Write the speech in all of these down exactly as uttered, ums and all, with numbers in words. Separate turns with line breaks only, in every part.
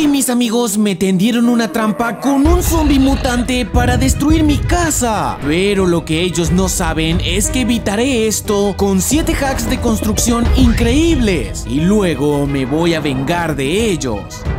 Sí, mis amigos, me tendieron una trampa con un zombie mutante para destruir mi casa. Pero lo que ellos no saben es que evitaré esto con siete hacks de construcción increíbles. Y luego me voy a vengar de ellos.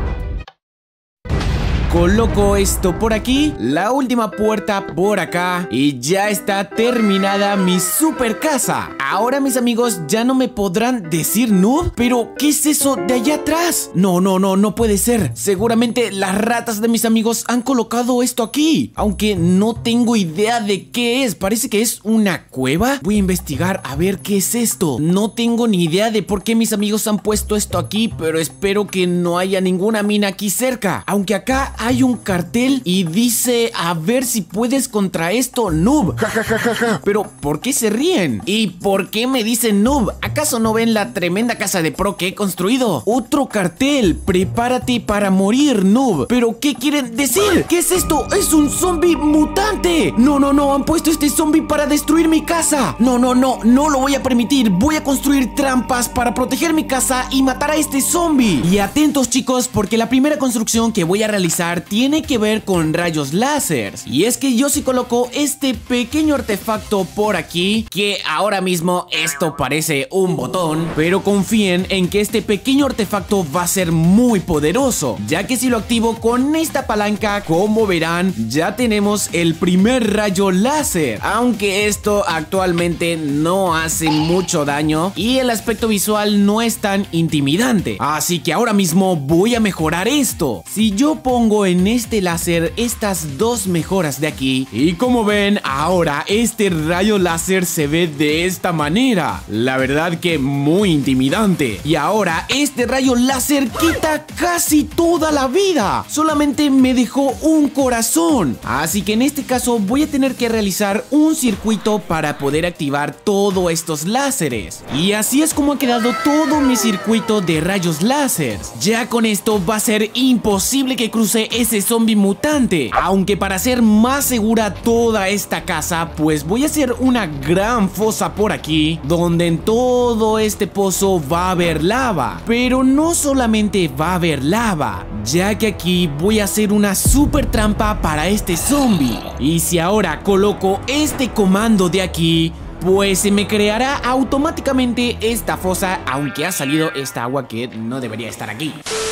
Coloco esto por aquí, la última puerta por acá y ya está terminada mi super casa. Ahora, mis amigos, ya no me podrán decir noob. Pero, ¿qué es eso de allá atrás? No, no, no, no puede ser. Seguramente las ratas de mis amigos han colocado esto aquí, aunque no tengo idea de qué es. Parece que es una cueva. Voy a investigar a ver qué es esto. No tengo ni idea de por qué mis amigos han puesto esto aquí, pero espero que no haya ninguna mina aquí cerca. Aunque acá hay un cartel y dice: a ver si puedes contra esto, noob. Ja, ja, ja, ja, ja. Pero, ¿por qué se ríen? ¿Y por qué me dicen noob? ¿Acaso no ven la tremenda casa de pro que he construido? Otro cartel: prepárate para morir, noob. ¿Pero qué quieren decir? ¿Qué es esto? ¡Es un zombie mutante! No, no, no, han puesto este zombie para destruir mi casa. No, no, no, no lo voy a permitir. Voy a construir trampas para proteger mi casa y matar a este zombie. Y atentos, chicos, porque la primera construcción que voy a realizar tiene que ver con rayos láser. Y es que yo sí coloco este pequeño artefacto por aquí, que ahora mismo esto parece un botón, pero confíen en que este pequeño artefacto va a ser muy poderoso, ya que si lo activo con esta palanca, como verán, ya tenemos el primer rayo láser. Aunque esto actualmente no hace mucho daño y el aspecto visual no es tan intimidante, así que ahora mismo voy a mejorar esto. Si yo pongo en este láser estas dos mejoras de aquí, y como ven, ahora este rayo láser se ve de esta manera. La verdad que muy intimidante. Y ahora este rayo láser quita casi toda la vida. Solamente me dejó un corazón. Así que en este caso voy a tener que realizar un circuito para poder activar todos estos láseres. Y así es como ha quedado todo mi circuito de rayos láser. Ya con esto va a ser imposible que cruce ese zombie mutante. Aunque para hacer más segura toda esta casa, pues voy a hacer una gran fosa por aquí, donde en todo este pozo va a haber lava. Pero no solamente va a haber lava, ya que aquí voy a hacer una super trampa para este zombie. Y si ahora coloco este comando de aquí, pues se me creará automáticamente esta fosa, aunque ha salido esta agua que no debería estar aquí.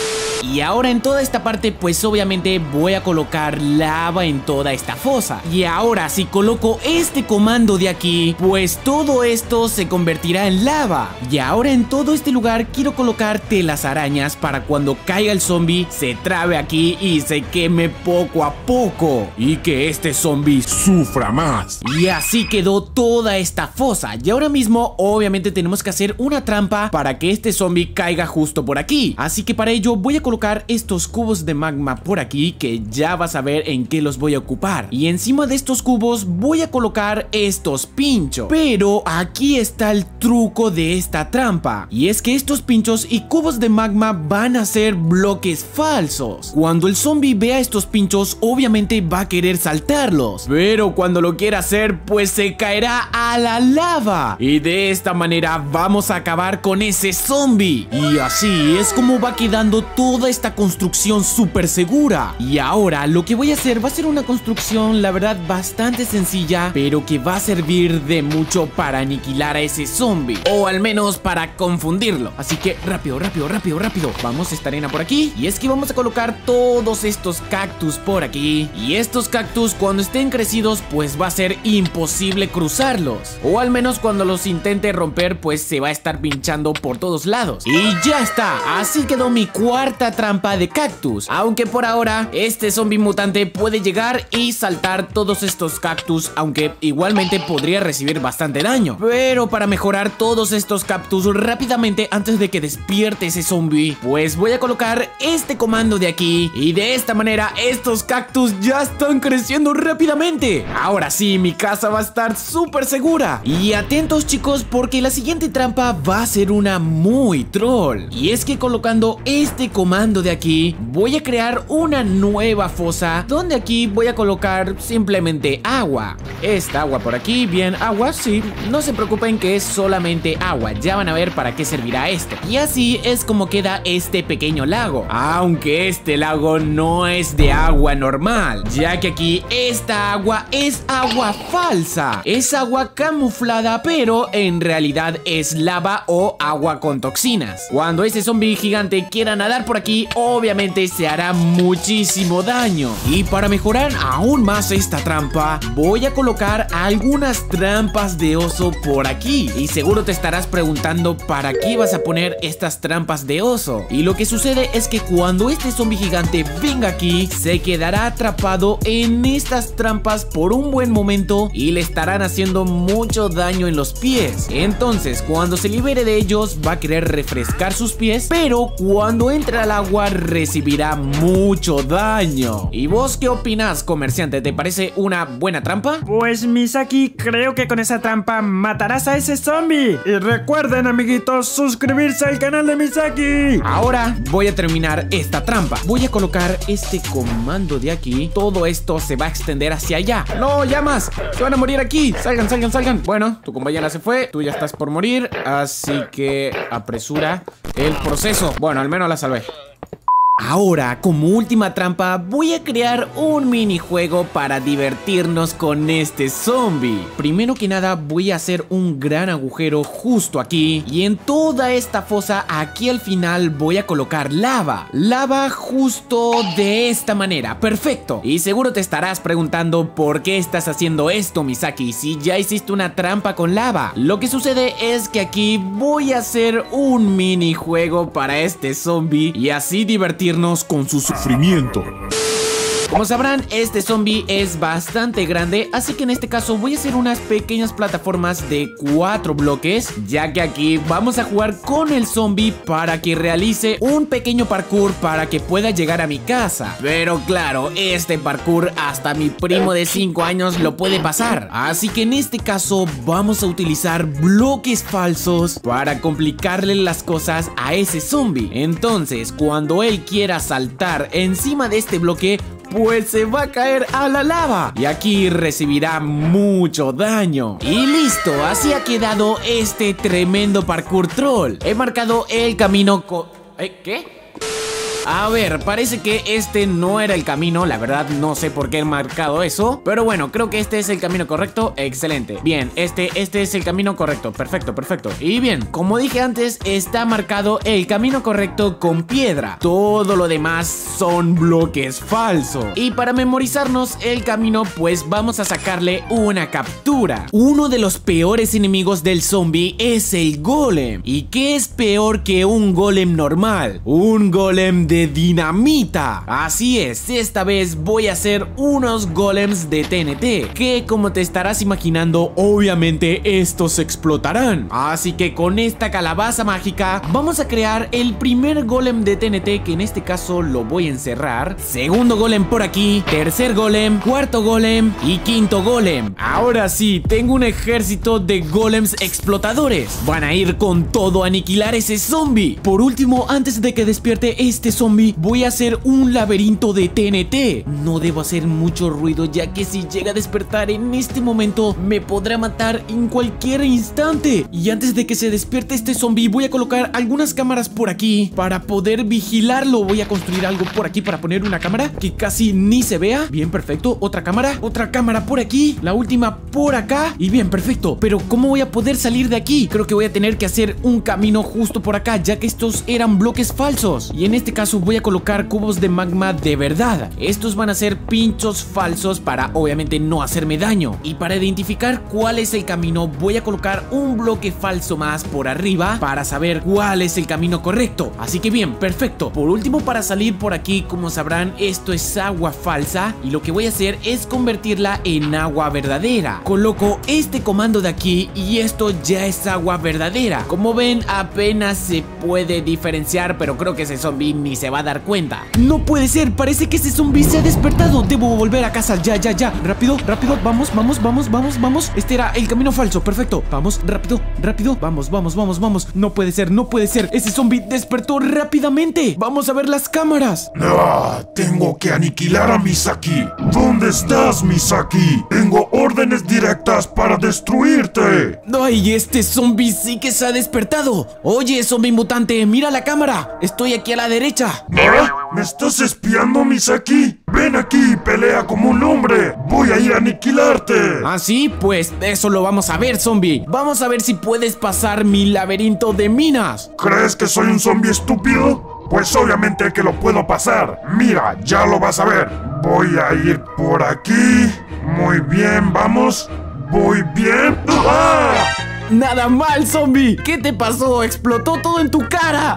Y ahora en toda esta parte, pues obviamente voy a colocar lava en toda esta fosa. Y ahora si coloco este comando de aquí, pues todo esto se convertirá en lava. Y ahora en todo este lugar quiero colocar telas arañas para cuando caiga el zombie se trabe aquí y se queme poco a poco, y que este zombie sufra más. Y así quedó toda esta fosa. Y ahora mismo obviamente tenemos que hacer una trampa para que este zombie caiga justo por aquí. Así que para ello voy a colocar colocar estos cubos de magma por aquí, que ya vas a ver en qué los voy a ocupar. Y encima de estos cubos voy a colocar estos pinchos. Pero aquí está el truco de esta trampa, y es que estos pinchos y cubos de magma van a ser bloques falsos. Cuando el zombie vea estos pinchos, obviamente va a querer saltarlos, pero cuando lo quiera hacer, pues se caerá a la lava. Y de esta manera vamos a acabar con ese zombie. Y así es como va quedando todo esta construcción súper segura. Y ahora lo que voy a hacer va a ser una construcción, la verdad, bastante sencilla, pero que va a servir de mucho para aniquilar a ese zombie, o al menos para confundirlo. Así que rápido, rápido, rápido, rápido. Vamos, esta arena por aquí, y es que vamos a colocar todos estos cactus por aquí. Y estos cactus, cuando estén crecidos, pues va a ser imposible cruzarlos, o al menos cuando los intente romper, pues se va a estar pinchando por todos lados. Y ya está, así quedó mi cuarta trampa de cactus. Aunque por ahora este zombie mutante puede llegar y saltar todos estos cactus, aunque igualmente podría recibir bastante daño. Pero para mejorar todos estos cactus rápidamente antes de que despierte ese zombie, pues voy a colocar este comando de aquí, y de esta manera estos cactus ya están creciendo rápidamente. Ahora sí, mi casa va a estar súper segura. Y atentos, chicos, porque la siguiente trampa va a ser una muy troll, y es que colocando este comando comando de aquí, voy a crear una nueva fosa donde aquí voy a colocar simplemente agua. Esta agua por aquí, bien, agua, sí, no se preocupen que es solamente agua, ya van a ver para qué servirá esto. Y así es como queda este pequeño lago, aunque este lago no es de agua normal, ya que aquí esta agua es agua falsa, es agua camuflada, pero en realidad es lava o agua con toxinas. Cuando ese zombie gigante quiera nadar por aquí, obviamente se hará muchísimo daño. Y para mejorar aún más esta trampa, voy a colocar algunas trampas de oso por aquí. Y seguro te estarás preguntando para qué vas a poner estas trampas de oso. Y lo que sucede es que cuando este zombie gigante venga aquí, se quedará atrapado en estas trampas por un buen momento y le estarán haciendo mucho daño en los pies. Entonces, cuando se libere de ellos, va a querer refrescar sus pies, pero cuando entre al agua recibirá mucho daño. ¿Y vos qué opinas, comerciante? ¿Te parece una buena trampa?
Pues Misaki, creo que con esa trampa matarás a ese zombie. Y recuerden, amiguitos, suscribirse al canal de Misaki.
Ahora voy a terminar esta trampa. Voy a colocar este comando de aquí. Todo esto se va a extender hacia allá. ¡No, llamas! ¡Se van a morir aquí! ¡Salgan, salgan, salgan! Bueno, tu compañera se fue, tú ya estás por morir, así que apresura el proceso. Bueno, al menos la salvé. Ahora, como última trampa, voy a crear un minijuego para divertirnos con este zombie. Primero que nada, voy a hacer un gran agujero justo aquí. Y en toda esta fosa, aquí al final, voy a colocar lava. Lava justo de esta manera. Perfecto. Y seguro te estarás preguntando por qué estás haciendo esto, Misaki, si ya hiciste una trampa con lava. Lo que sucede es que aquí voy a hacer un minijuego para este zombie y así divertirnos con su sufrimiento. Como sabrán, este zombie es bastante grande, así que en este caso voy a hacer unas pequeñas plataformas de cuatro bloques, ya que aquí vamos a jugar con el zombie para que realice un pequeño parkour para que pueda llegar a mi casa. Pero claro, este parkour hasta mi primo de cinco años lo puede pasar, así que en este caso vamos a utilizar bloques falsos para complicarle las cosas a ese zombie. Entonces, cuando él quiera saltar encima de este bloque, pues se va a caer a la lava y aquí recibirá mucho daño. Y listo, así ha quedado este tremendo parkour troll. He marcado el camino co... ¿Eh? ¿Qué? A ver, parece que este no era el camino, la verdad no sé por qué he marcado eso, pero bueno, creo que este es el camino correcto, excelente. Bien, este, este es el camino correcto, perfecto, perfecto. Y bien, como dije antes, está marcado el camino correcto con piedra. Todo lo demás son bloques falsos. Y para memorizarnos el camino, pues vamos a sacarle una captura. Uno de los peores enemigos del zombie es el golem. ¿Y qué es peor que un golem normal? Un golem de de dinamita. Así es, esta vez voy a hacer unos golems de T N T, que como te estarás imaginando, obviamente estos explotarán. Así que con esta calabaza mágica vamos a crear el primer golem de T N T, que en este caso lo voy a encerrar. Segundo golem por aquí, tercer golem, cuarto golem y quinto golem. Ahora sí, tengo un ejército de golems explotadores. Van a ir con todo a aniquilar ese zombie. Por último, antes de que despierte este zombie, voy a hacer un laberinto de T N T. No debo hacer mucho ruido, ya que si llega a despertar en este momento, me podrá matar en cualquier instante. Y antes de que se despierte este zombie, voy a colocar algunas cámaras por aquí para poder vigilarlo. Voy a construir algo por aquí para poner una cámara que casi ni se vea. Bien, perfecto. Otra cámara, otra cámara por aquí, la última por acá. Y bien, perfecto. Pero ¿cómo voy a poder salir de aquí? Creo que voy a tener que hacer un camino justo por acá, ya que estos eran bloques falsos. Y en este caso voy a colocar cubos de magma de verdad. Estos van a ser pinchos falsos para obviamente no hacerme daño. Y para identificar cuál es el camino, voy a colocar un bloque falso más por arriba para saber cuál es el camino correcto. Así que bien, perfecto. Por último, para salir por aquí, como sabrán, esto es agua falsa y lo que voy a hacer es convertirla en agua verdadera. Coloco este comando de aquí y esto ya es agua verdadera. Como ven, apenas se puede diferenciar, pero creo que ese zombie ni se va a dar cuenta. No puede ser, parece que ese zombie se ha despertado. Debo volver a casa, ya, ya, ya. Rápido, rápido, vamos, vamos, vamos, vamos, vamos. Este era el camino falso, perfecto. Vamos, rápido, rápido, vamos, vamos, vamos, vamos. No puede ser, no puede ser. Ese zombie despertó rápidamente. Vamos a ver las cámaras.
Ah, tengo que aniquilar a Misaki. ¿Dónde estás, Misaki? Tengo órdenes directas para destruirte.
Ay, este zombie sí que se ha despertado. Oye, zombie mutante, mira la cámara. Estoy aquí a la derecha.
¿Ah? ¿Me estás espiando, Misaki? Ven aquí y pelea como un hombre. Voy a ir a aniquilarte.
¿Ah, sí? Pues eso lo vamos a ver, zombie. Vamos a ver si puedes pasar mi laberinto de minas.
¿Crees que soy un zombie estúpido? Pues obviamente que lo puedo pasar. Mira, ya lo vas a ver. Voy a ir por aquí. Muy bien, vamos. Voy bien. ¡Ah!
Nada mal, zombie. ¿Qué te pasó? Explotó todo en tu cara.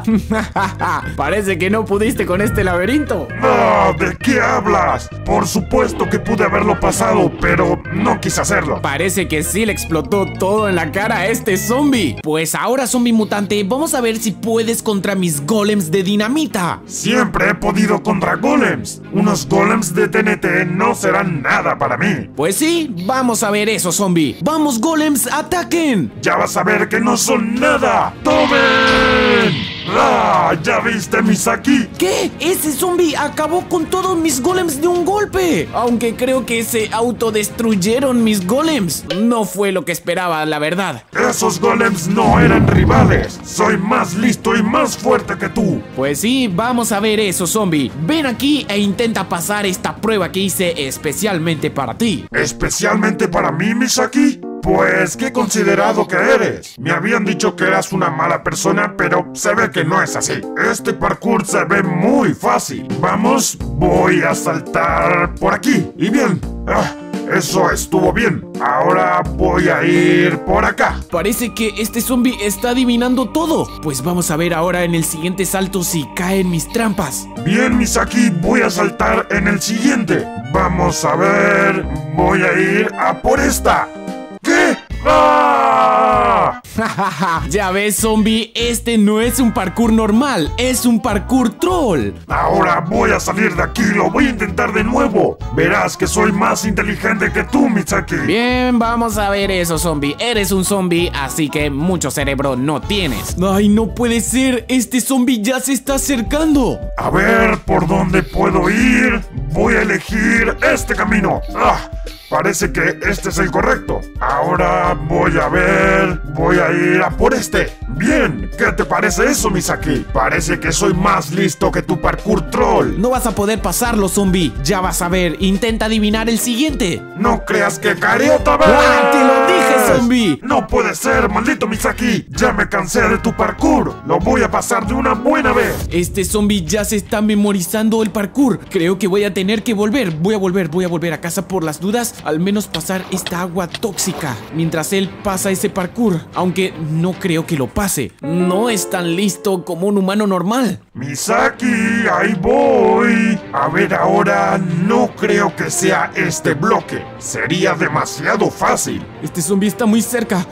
Parece que no pudiste con este laberinto.
No, ¿de qué hablas? Por supuesto que pude haberlo pasado, pero no quise hacerlo.
Parece que sí le explotó todo en la cara a este zombie. Pues ahora, zombie mutante, vamos a ver si puedes contra mis golems de dinamita.
Siempre he podido contra golems. Unos golems de T N T no serán nada para mí.
Pues sí, vamos a ver eso, zombie. Vamos, golems, ataquen.
Ya vas a ver que no son nada. ¡Tomen! ¡Ah! ¿Ya viste, Misaki?
¿Qué? Ese zombie acabó con todos mis golems de un golpe. Aunque creo que se autodestruyeron mis golems. No fue lo que esperaba, la verdad.
Esos golems no eran rivales. Soy más listo y más fuerte que tú.
Pues sí, vamos a ver eso, zombie. Ven aquí e intenta pasar esta prueba que hice especialmente para ti.
¿Especialmente para mí, Misaki? Pues, qué considerado que eres. Me habían dicho que eras una mala persona, pero se ve que no es así. Este parkour se ve muy fácil. Vamos, voy a saltar por aquí. Y bien, ah, eso estuvo bien. Ahora voy a ir por acá.
Parece que este zombie está adivinando todo. Pues vamos a ver ahora en el siguiente salto si caen mis trampas.
Bien, Misaki, voy a saltar en el siguiente. Vamos a ver, voy a ir a por esta. ¿Qué? ¡Ah!
Ya ves, zombie, este no es un parkour normal, es un parkour troll.
Ahora voy a salir de aquí y lo voy a intentar de nuevo. Verás que soy más inteligente que tú, Misaki.
Bien, vamos a ver eso, zombie. Eres un zombie, así que mucho cerebro no tienes. Ay, no puede ser, este zombie ya se está acercando.
A ver, ¿por dónde puedo ir? Voy a elegir este camino. ¡Ah! Parece que este es el correcto. Ahora voy a ver... Voy a ir a por este. Bien, ¿qué te parece eso, Misaki? Parece que soy más listo que tu parkour troll.
No vas a poder pasarlo, zombie. Ya vas a ver, intenta adivinar el siguiente.
No creas que caeré otra vez.
¡Ah, te lo dije, zombie!
No puede ser, maldito Misaki. Ya me cansé de tu parkour. Lo voy a pasar de una buena vez.
Este zombie ya se está memorizando el parkour. Creo que voy a tener que volver. Voy a volver, voy a volver a casa por las dudas. Al menos pasar esta agua tóxica mientras él pasa ese parkour. Aunque no creo que lo pase. No es tan listo como un humano normal.
Misaki, ahí voy. A ver, ahora no creo que sea este bloque. Sería demasiado fácil.
Este zombie está muy cerca.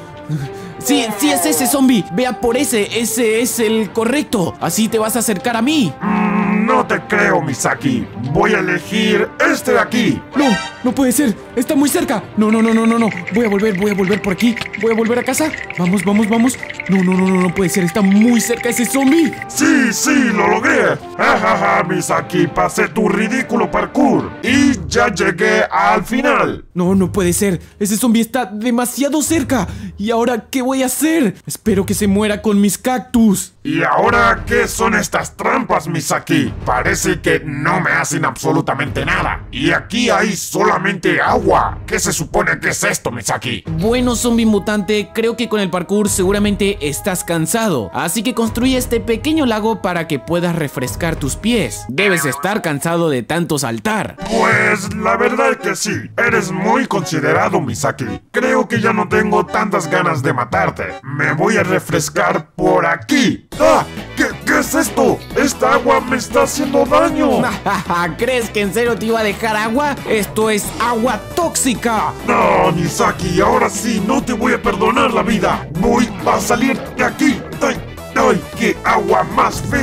Sí, sí es ese zombie. Vea por ese, ese es el correcto. Así te vas a acercar a mí.
Mm, no te creo, Misaki. Voy a elegir este de aquí.
No, no puede ser. Está muy cerca. No, no, no, no, no, no. Voy a volver, voy a volver por aquí. Voy a volver a casa. Vamos, vamos, vamos. No, no, no, no, no puede ser. Está muy cerca ese zombie.
Sí, sí, lo logré. Jajaja, Misaki, pasé tu ridículo parkour. Y ya llegué al final.
No, no puede ser. Ese zombie está demasiado cerca. ¿Y ahora qué voy a hacer? Espero que se muera con mis cactus.
¿Y ahora qué son estas trampas, Misaki? Parece que no me hacen absolutamente nada. Y aquí hay solamente agua. ¿Qué se supone que es esto, Misaki?
Bueno, zombie mutante, creo que con el parkour seguramente estás cansado. Así que construye este pequeño lago para que puedas refrescar tus pies. Debes estar cansado de tanto saltar.
Pues la verdad que sí. Eres muy considerado, Misaki. Creo que ya no tengo tantas ganas de matarte. Me voy a refrescar por aquí. ¡Ah! ¿Qué, ¿Qué es esto? Esta agua me está haciendo daño.
¿Crees que en serio te iba a dejar agua? Esto es agua tóxica.
No, Misaki, ahora sí, no te voy a perdonar la vida. Voy a salir de aquí. ¡Ay! ¡Ay! ¡Qué agua más fea!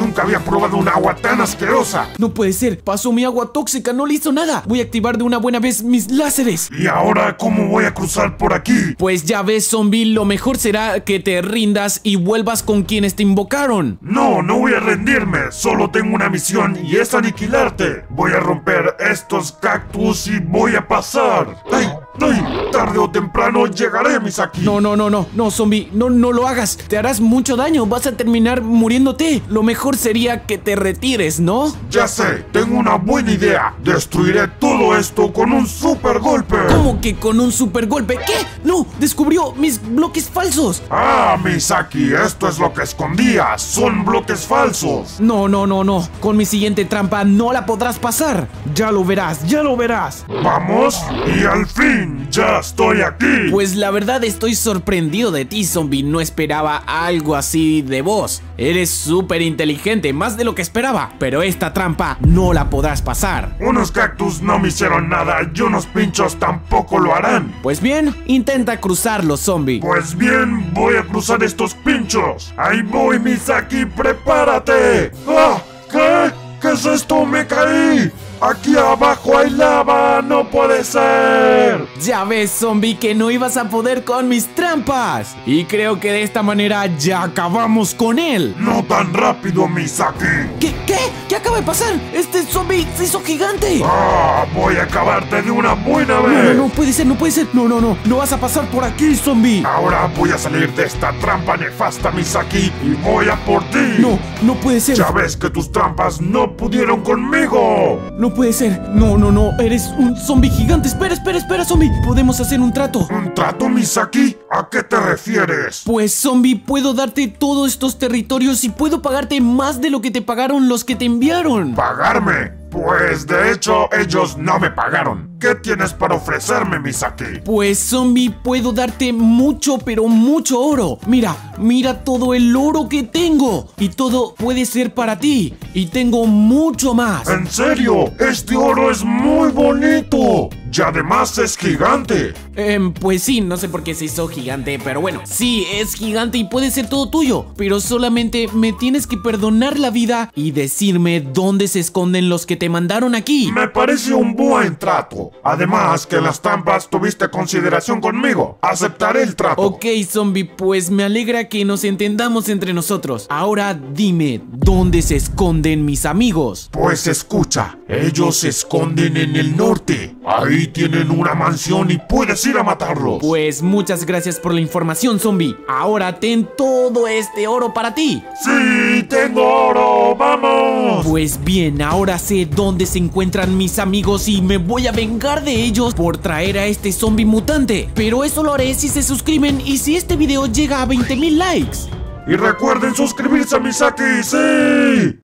nunca había probado un agua tan asquerosa.
No puede ser, pasó mi agua tóxica, no le hizo nada. Voy a activar de una buena vez mis láseres.
¿Y ahora cómo voy a cruzar por aquí?
Pues ya ves, zombie, lo mejor será que te rindas y vuelvas con quienes te invocaron.
No, no voy a rendirme, solo tengo una misión y es aniquilarte. Voy a romper estos cactus y voy a pasar. ¡Ay! ¡Ay! Tarde o temprano llegaré, Misaki.
No, no, no, no, no, zombie, no, no lo hagas. Te harás mucho daño, vas a terminar muriéndote. Lo mejor sería que te retires, ¿no?
Ya sé, tengo una buena idea. Destruiré todo esto con un super golpe.
¿Cómo que con un super golpe? ¿Qué? No, descubrió mis bloques falsos.
Ah, Misaki, esto es lo que escondías. Son bloques falsos.
No, no, no, no. Con mi siguiente trampa no la podrás pasar.
Ya lo verás, ya lo verás.
Vamos, y al fin, ya estoy aquí.
Pues la verdad estoy sorprendido de ti, zombie. No esperaba algo así de vos. Eres súper inteligente, más de lo que esperaba. Pero esta trampa no la podrás pasar.
Unos cactus no me hicieron nada y unos pinchos tampoco lo harán.
Pues bien, intenta cruzarlo, zombie.
Pues bien, voy a cruzar estos pinchos. Ahí voy, Misaki, prepárate. ¡Ah! ¿Qué? ¿Qué es esto? ¡Me caí! ¡Aquí abajo hay lava! ¡No puede ser!
Ya ves, zombie, que no ibas a poder con mis trampas. Y creo que de esta manera ya acabamos con él.
¡No tan rápido, Misaki!
¿Qué? ¿Qué? ¿Qué acaba de pasar? Este zombie se hizo gigante.
¡Ah! Voy a acabarte de una buena vez.
No, no, no puede ser, no puede ser. No, no, no. No vas a pasar por aquí, zombie.
Ahora voy a salir de esta trampa nefasta, Misaki, y voy a por ti.
No, no puede ser.
Ya ves que tus trampas no pudieron conmigo.
No puede ser. No, no, no. Eres un zombie gigante. Espera, espera, espera, zombie. Podemos hacer un trato.
¿Un trato, Misaki? ¿A qué te refieres?
Pues, zombie, puedo darte todos estos territorios y puedo pagarte más de lo que te pagaron los que te enviaron.
¿Pagarme? Pues de hecho ellos no me pagaron. ¿Qué tienes para ofrecerme, Misaki?
Pues, zombie, puedo darte mucho, pero mucho oro. Mira, mira todo el oro que tengo. Y todo puede ser para ti. Y tengo mucho más.
¿En serio? Este oro es muy bonito. Y además es gigante.
Eh, pues sí, no sé por qué se hizo gigante, pero bueno, sí, es gigante y puede ser todo tuyo. Pero solamente me tienes que perdonar la vida y decirme dónde se esconden los que te mandaron aquí.
Me parece un buen trato. Además que en las trampas tuviste consideración conmigo. Aceptaré el trato.
Ok, zombie, pues me alegra que nos entendamos entre nosotros. Ahora dime, ¿dónde se esconden mis amigos?
Pues escucha, ellos se esconden en el norte. Ahí tienen una mansión y puedes ir a matarlos.
Pues muchas gracias por la información, zombie. Ahora ten todo este oro para ti.
¡Sí, tengo oro! ¡Vamos!
Pues bien, ahora sé dónde se encuentran mis amigos y me voy a vengar de ellos por traer a este zombie mutante. Pero eso lo haré si se suscriben y si este video llega a veinte mil likes.
Y recuerden suscribirse a Misaki, ¡sí!